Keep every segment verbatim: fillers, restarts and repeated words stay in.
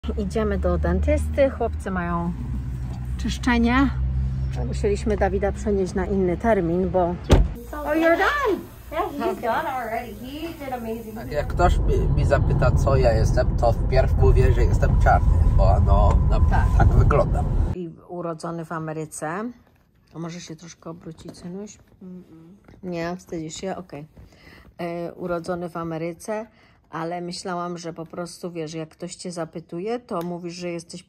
Idziemy do dentysty, chłopcy mają czyszczenie. Musieliśmy Dawida przenieść na inny termin, bo... Oh, you're done! Yeah, he's done already. He did amazing. Tak, jak ktoś mi zapyta, co ja jestem, to wpierw mówię, że jestem czarny, bo no, no tak. tak wyglądam. I urodzony w Ameryce. A może się troszkę obrócić, synuś? Mm -mm. Nie, wstydzisz się? Okej. Okay. Urodzony w Ameryce, ale myślałam, że po prostu, wiesz, jak ktoś cię zapytuje, to mówisz, że jesteś...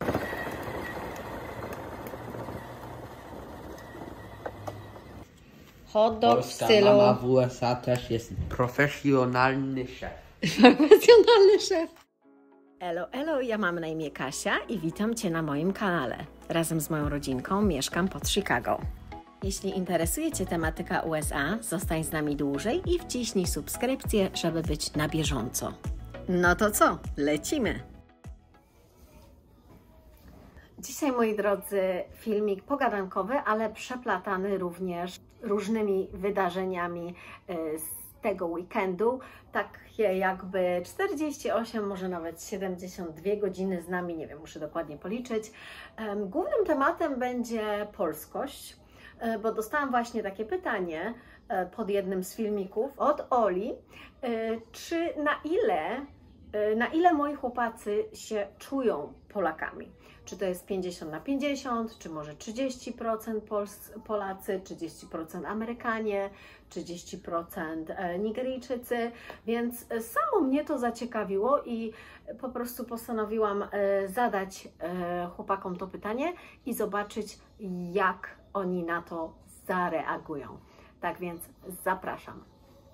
Hot dog Polska w stylu... mama w U S A też jest profesjonalny szef. Profesjonalny szef. Elo, elo, ja mam na imię Kasia i witam Cię na moim kanale. Razem z moją rodzinką mieszkam pod Chicago. Jeśli interesuje Cię tematyka U S A, zostań z nami dłużej i wciśnij subskrypcję, żeby być na bieżąco. No to co? Lecimy! Dzisiaj, moi drodzy, filmik pogadankowy, ale przeplatany również różnymi wydarzeniami z tego weekendu. Takie jakby czterdzieści osiem, może nawet siedemdziesiąt dwie godziny z nami, nie wiem, muszę dokładnie policzyć. Głównym tematem będzie polskość, bo dostałam właśnie takie pytanie pod jednym z filmików od Oli, czy na ile, na ile moi chłopacy się czują Polakami. Czy to jest pięćdziesiąt na pięćdziesiąt, czy może trzydzieści procent Pols Polacy, trzydzieści procent Amerykanie, trzydzieści procent Nigeryjczycy, więc samo mnie to zaciekawiło i po prostu postanowiłam zadać chłopakom to pytanie i zobaczyć, jak oni na to zareagują. Tak więc zapraszam.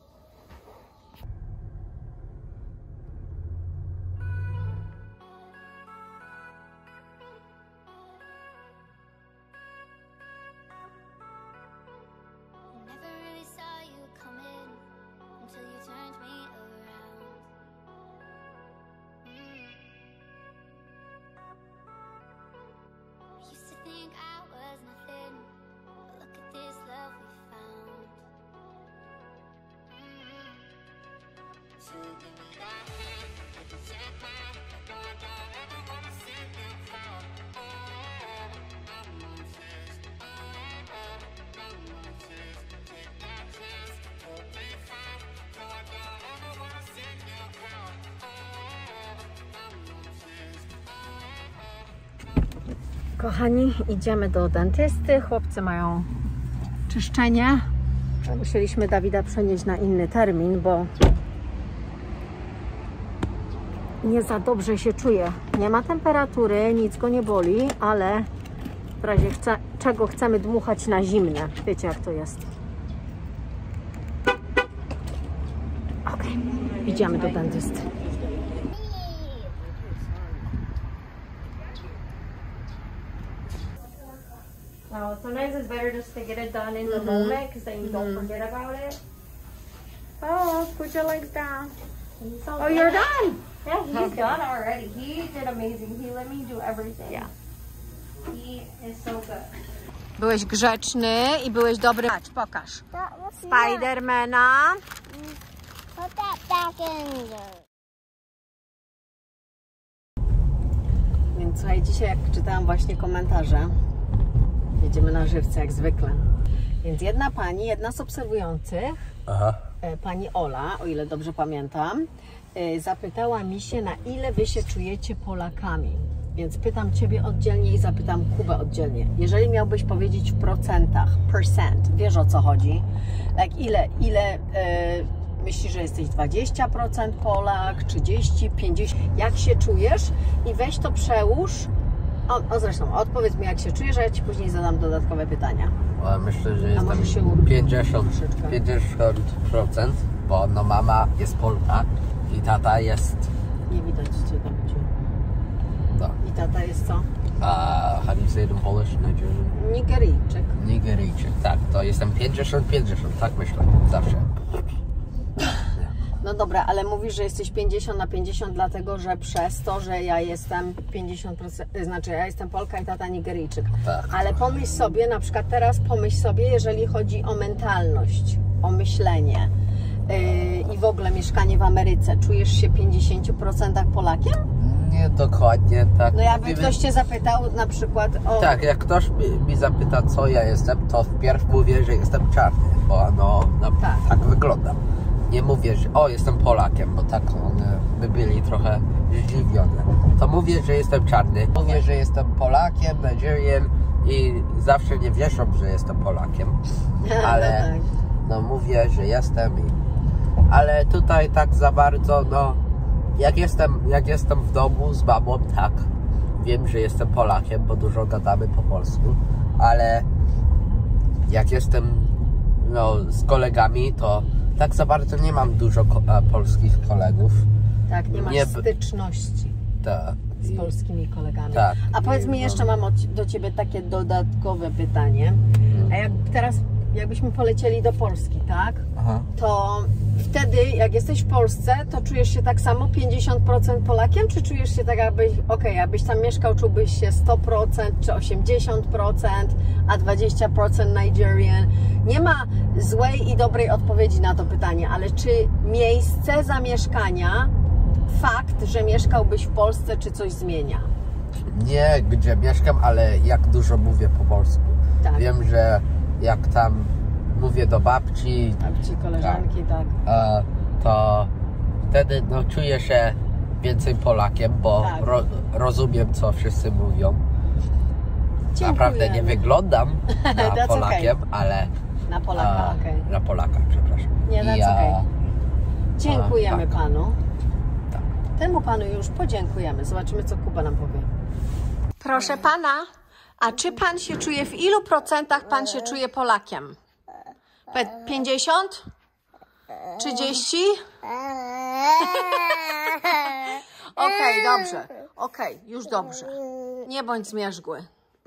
Kochani, idziemy do dentysty. Chłopcy mają czyszczenie. Musieliśmy Dawida przenieść na inny termin, bo nie za dobrze się czuje. Nie ma temperatury, nic go nie boli, ale w razie chce, czego chcemy dmuchać na zimne. Wiecie, jak to jest. Ok, idziemy do dentysty. No, sometimes it's better just to get it done in the mm-hmm. moment, because then you don't mm-hmm. forget about it. Oh, put your legs down. So oh, you're done. Yeah, he's okay. done already. He did amazing. He let me do everything. Yeah. He is so good. Byłeś grzeczny i byłeś dobry. Patrz, pokaż. Spidermana. Put that back in there. Więc słuchaj, dzisiaj jak czytałam właśnie komentarze, jedziemy na żywce jak zwykle. Więc jedna pani, jedna z obserwujących, Aha. pani Ola, o ile dobrze pamiętam, zapytała mi się, na ile wy się czujecie Polakami. Więc pytam ciebie oddzielnie i zapytam Kubę oddzielnie. Jeżeli miałbyś powiedzieć w procentach, percent, wiesz o co chodzi, like ile, ile e, myślisz, że jesteś dwadzieścia procent Polak, trzydzieści, pięćdziesiąt, jak się czujesz i weź to przełóż. O, o zresztą, odpowiedz mi, jak się czujesz, a ja ci później zadam dodatkowe pytania. O, myślę, że jestem pięćdziesiąt procent, bo no mama jest Polka i tata jest... Nie widać cię tam. No. I tata jest co? Uh, how do you say it in Polish? Nigerian? Nigeryjczyk. Nigeryjczyk, tak. To jestem pięćdziesiąt pięćdziesiąt, tak myślę, zawsze. No dobra, ale mówisz, że jesteś pięćdziesiąt na pięćdziesiąt, dlatego że przez to, że ja jestem pięćdziesiąt procent, znaczy ja jestem Polka i tata Nigeryjczyk. Tak. Ale pomyśl sobie, na przykład teraz pomyśl sobie, jeżeli chodzi o mentalność, o myślenie yy, i w ogóle mieszkanie w Ameryce, czujesz się w pięćdziesięciu procentach Polakiem? Nie dokładnie tak. No jakby Mówimy... ktoś cię zapytał na przykład o... Tak, jak ktoś mi, mi zapyta, co ja jestem, to wpierw mówię, że jestem czarny, bo no, no Tak. tak wyglądam. Nie mówię, że o, jestem Polakiem, bo tak one by byli trochę zdziwione. To mówię, że jestem czarny. Mówię, że jestem Polakiem, Nigerian i zawsze nie wierzą, że jestem Polakiem. Ale no mówię, że jestem. I... Ale tutaj tak za bardzo, no jak jestem, jak jestem w domu z mamą, tak, wiem, że jestem Polakiem, bo dużo gadamy po polsku. Ale jak jestem no, z kolegami, to tak za bardzo nie mam dużo ko polskich kolegów. Tak, nie masz Nie... styczności Tak. z polskimi kolegami. Tak. A powiedz mi, jeszcze mam do Ciebie takie dodatkowe pytanie. A jak teraz, jakbyśmy polecieli do Polski, tak? Aha. To wtedy, jak jesteś w Polsce, to czujesz się tak samo pięćdziesiąt procent Polakiem, czy czujesz się tak, jakbyś, okej, okay, jakbyś tam mieszkał, czułbyś się sto procent, czy osiemdziesiąt procent, a dwadzieścia procent Nigerian? Nie ma złej i dobrej odpowiedzi na to pytanie, ale czy miejsce zamieszkania, fakt, że mieszkałbyś w Polsce, czy coś zmienia? Nie gdzie mieszkam, ale jak dużo mówię po polsku. Tak. Wiem, że jak tam mówię do babci, Babci, koleżanki, tak. tak. to wtedy no, czuję się więcej Polakiem, bo Tak. ro, rozumiem, co wszyscy mówią. Dziękuję. Naprawdę nie wyglądam na That's Polakiem, okay. ale Na Polaka, a, okej. na Polaka, przepraszam. Nie, that's I, a, okay. Dziękujemy tak. Panu. Tak. Temu Panu już podziękujemy. Zobaczymy, co Kuba nam powie. Proszę Pana, a czy Pan się czuje, w ilu procentach Pan się czuje Polakiem? pięćdziesiąt? trzydzieści? Okej, okay, dobrze. Okej, okay, już dobrze. Nie bądź zmierzgły.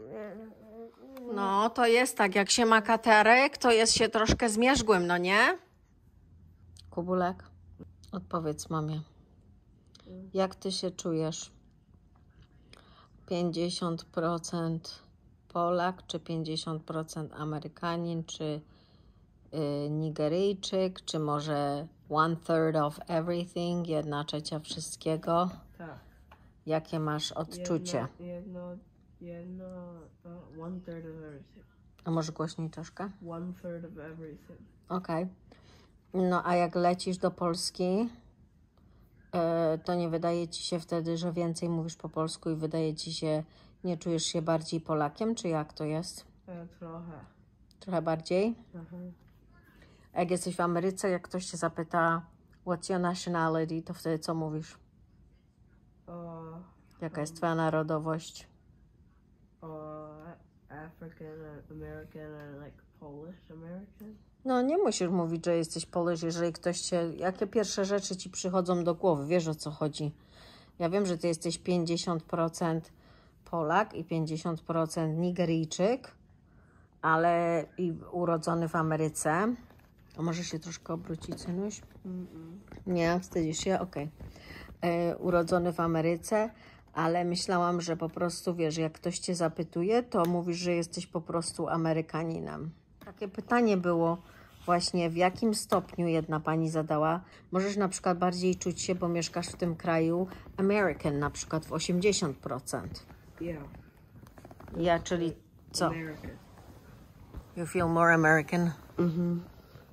No, to jest tak, jak się ma katerek, to jest się troszkę zmierzgłym, no nie? Kubulek, odpowiedz mamie. Jak ty się czujesz? pięćdziesiąt procent Polak, czy pięćdziesiąt procent Amerykanin, czy y, Nigeryjczyk, czy może one third of everything, jedna trzecia wszystkiego? Tak. Jakie masz odczucie? Jedno, jedno, jedno uh, one third of everything. A może głośniej troszkę? One third of everything. Okej. Okay. No a jak lecisz do Polski, to nie wydaje ci się wtedy, że więcej mówisz po polsku i wydaje ci się, nie czujesz się bardziej Polakiem, czy jak to jest? E, trochę. Trochę bardziej? Mhm. A jak jesteś w Ameryce, jak ktoś cię zapyta, what's your nationality, to wtedy co mówisz? Uh, Jaka jest twoja narodowość? uh, African, American, and like Polish American. No nie musisz mówić, że jesteś Polish, jeżeli ktoś cię... Jakie pierwsze rzeczy ci przychodzą do głowy? Wiesz, o co chodzi. Ja wiem, że ty jesteś pięćdziesiąt procent Polak i pięćdziesiąt procent Nigeryjczyk, ale i urodzony w Ameryce. A może się troszkę obrócić, synuś? Mm-mm. Nie? Wstydzisz się? Okej. Okay. Urodzony w Ameryce, ale myślałam, że po prostu, wiesz, jak ktoś cię zapytuje, to mówisz, że jesteś po prostu Amerykaninem. Takie pytanie było właśnie, w jakim stopniu jedna pani zadała. Możesz na przykład bardziej czuć się, bo mieszkasz w tym kraju, American na przykład w osiemdziesiąt procent. Yeah. Ja, czyli co? American. You feel more American? Mhm.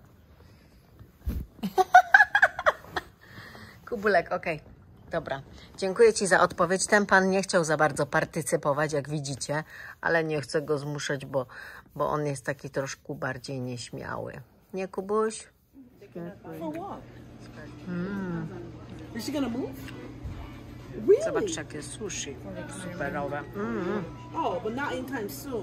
Kubulek, okej. Okay. Dobra. Dziękuję ci za odpowiedź. Ten pan nie chciał za bardzo partycypować, jak widzicie, ale nie chcę go zmuszać, bo, bo on jest taki troszkę bardziej nieśmiały. Nie, Kubuś? For what? Mm. Is she gonna move? Really? Zobacz, jakie sushi. Superowe. Mm. Oh, but not anytime soon.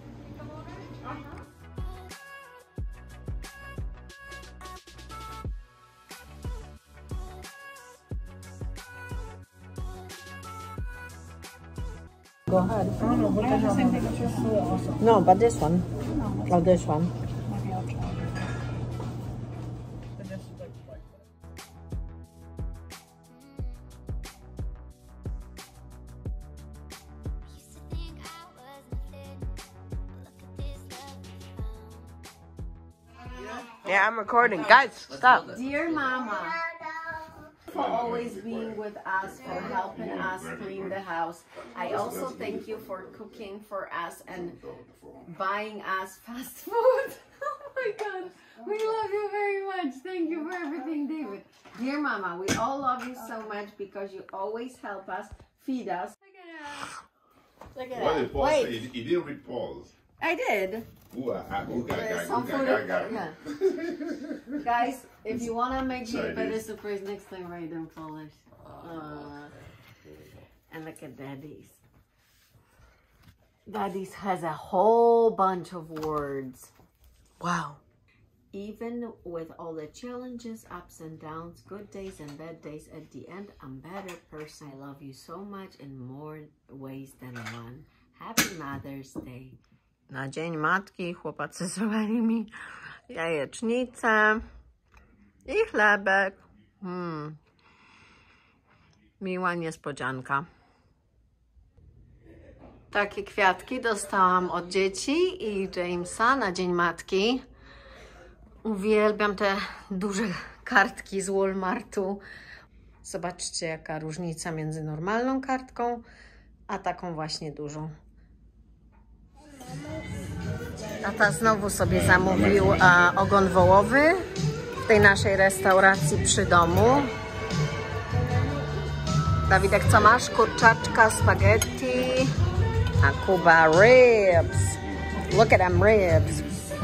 Go ahead. I don't know, but I have the same thing as your food also. No, but this one. Oh, this one. Maybe I'll try. But just like, like Used to think I was nothing. Look at this love we found. yeah, I'm recording. Guys, stop. Dear Mama. for always being with us, for helping us clean the house. I also thank you for cooking for us and buying us fast food. Oh my God, we love you very much. Thank you for everything, David. Dear Mama, we all love you so much because you always help us, feed us. Look at that. Look at that. Wait. He, he didn't read pause. I did. Ooh, I, ooh, ga, ga, Some ooh, ga, food. ga, ga. Yeah. Guys, if you want to make me a better surprise next time, write them colors. Uh, and look at Daddy's. Daddy's has a whole bunch of words. Wow. Even with all the challenges, ups and downs, good days and bad days, at the end, I'm a better person. I love you so much in more ways than one. Happy Mother's Day. Na Dzień Matki chłopacy zrobili mi jajecznicę i chlebek. Hmm. Miła niespodzianka. Takie kwiatki dostałam od dzieci i Jamesa na Dzień Matki. Uwielbiam te duże kartki z Walmartu. Zobaczcie, jaka różnica między normalną kartką a taką właśnie dużą. Tata znowu sobie zamówił a, ogon wołowy w tej naszej restauracji przy domu. Dawidek, co masz? Kurczaczka, spaghetti, a Kuba ribs. Look at them ribs.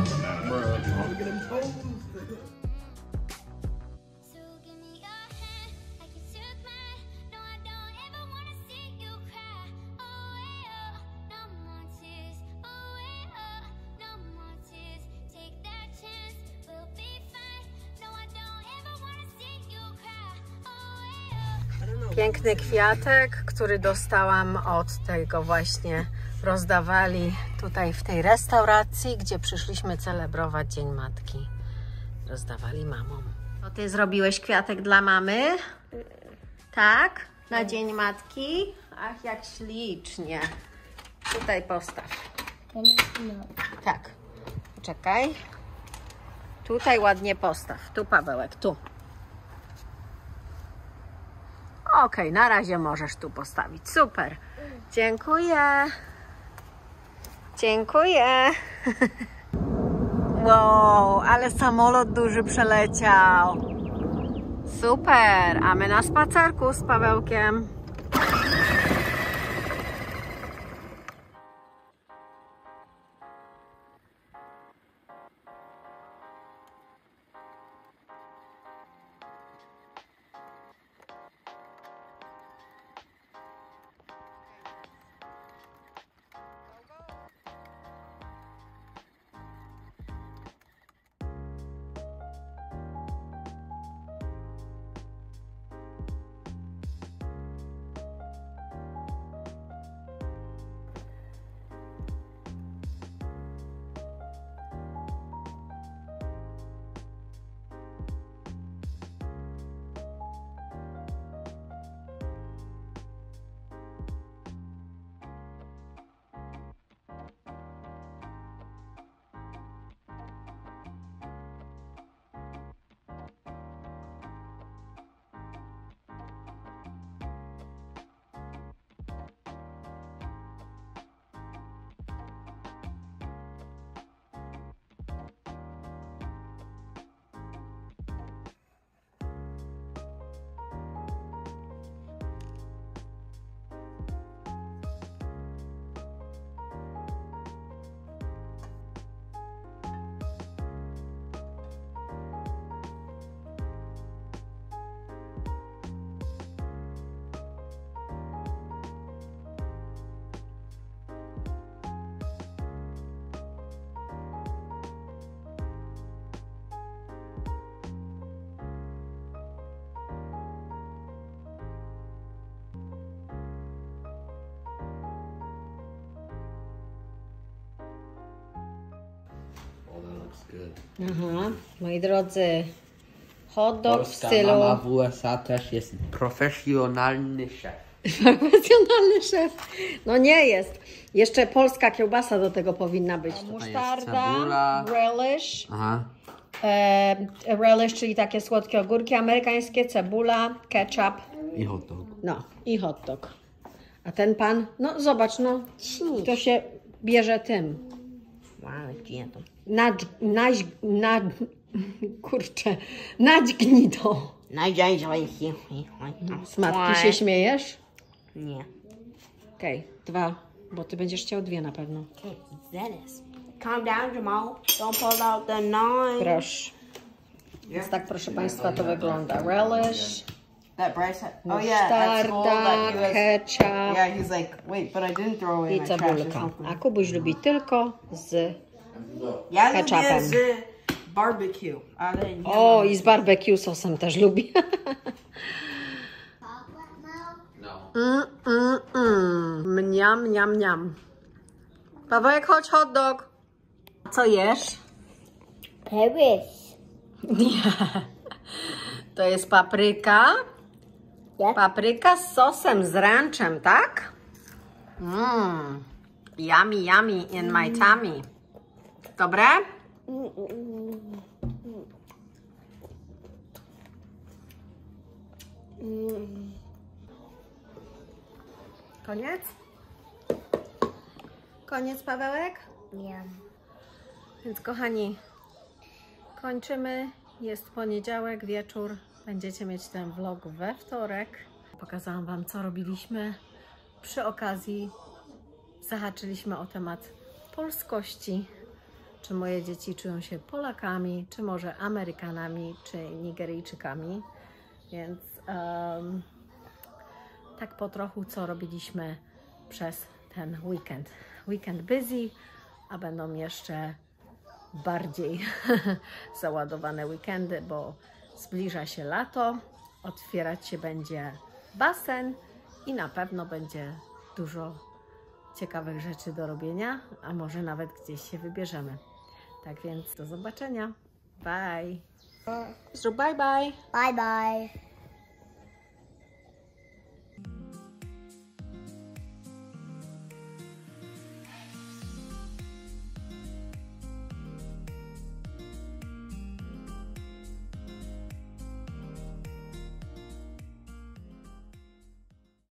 Piękny kwiatek, który dostałam od tego właśnie, rozdawali tutaj w tej restauracji, gdzie przyszliśmy celebrować Dzień Matki. Rozdawali mamom. To ty zrobiłeś kwiatek dla mamy? Tak? Na Dzień Matki? Ach, jak ślicznie. Tutaj postaw. Tak. Poczekaj. Tutaj ładnie postaw. Tu, Pawełek, tu. Okej, okay, na razie możesz tu postawić. Super. Dziękuję. Dziękuję. Wow, ale samolot duży przeleciał. Super. A my na spacerku z Pawełkiem. Aha, moi drodzy, hot dog Polska w stylu... mama w U S A też jest profesjonalny szef. Profesjonalny szef. No nie jest. Jeszcze polska kiełbasa do tego powinna być. Musztarda, cebula. relish, Aha. e, relish, czyli takie słodkie ogórki amerykańskie, cebula, ketchup. I hot dog. No, i hot dog. A ten pan, no zobacz, no, to się bierze tym. Nadź, naź, nad, kurczę, nadźgnij to. Matki, się śmiejesz? Nie. Okej, okay, dwa, bo ty będziesz chciał dwie na pewno. Calm down, Jamal. Don't pull out the knife. Proszę. Więc tak, proszę Państwa, to wygląda. Relish, That Bryce had. Oh yeah, at school that musztarda, he was. ketchup Yeah, he's like, wait, but I didn't throw away i my trash or cebulka. something. A Kubuś lubi tylko z... Ja ketchupem. lubię z barbecue, ale nie O, mam. i z barbecue sosem też lubi. Mm, mm, mm. Mniam, mniam, mniam. Pawełek, chodź, hot dog. Co jesz? Paris. Nie. To jest papryka. Yeah. Papryka z sosem, z ranchem, tak? Mmm. Yummy, yummy in my tummy. Dobre? Koniec? Koniec, Pawełek? Yeah. Więc kochani, kończymy. Jest poniedziałek, wieczór. Będziecie mieć ten vlog we wtorek. Pokazałam Wam, co robiliśmy. Przy okazji zahaczyliśmy o temat polskości. Czy moje dzieci czują się Polakami, czy może Amerykanami, czy Nigeryjczykami. Więc um, tak po trochu, co robiliśmy przez ten weekend. Weekend busy, a będą jeszcze bardziej załadowane weekendy, bo zbliża się lato, otwierać się będzie basen i na pewno będzie dużo ciekawych rzeczy do robienia, a może nawet gdzieś się wybierzemy. Tak więc do zobaczenia. Bye! Zrób bye bye! Bye bye.